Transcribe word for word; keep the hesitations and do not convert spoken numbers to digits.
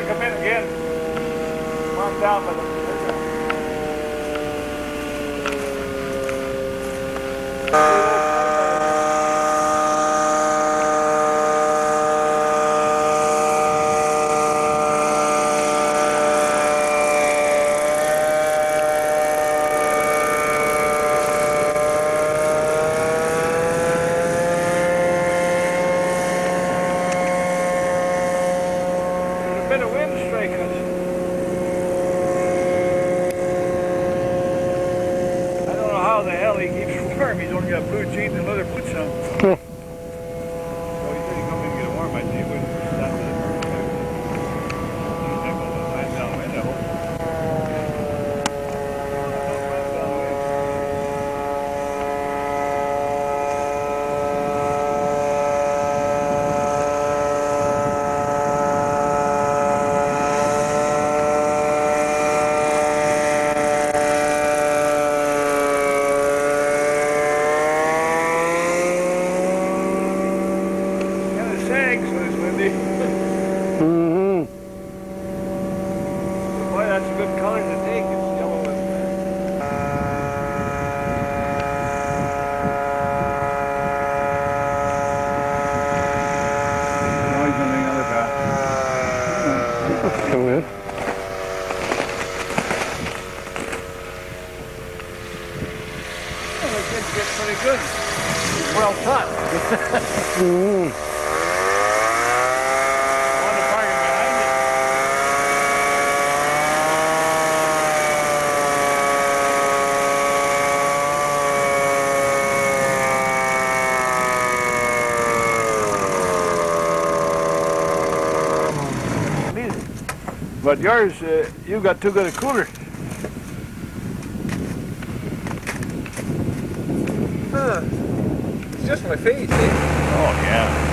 come in again. Come on down with them. He's only got blue jeans and leather boots on. Oh, he said he'd come in and get a warm. I think he would stop at the line down the window. Mm-hmm. Boy, that's a good color to take. It's yellow and no, he's on the other path. Come in. Oh, that kid's getting pretty good. He's well taught. Mm-hmm. But yours, uh, you got too good a cooler. Huh. It's just my face, eh? Oh, yeah.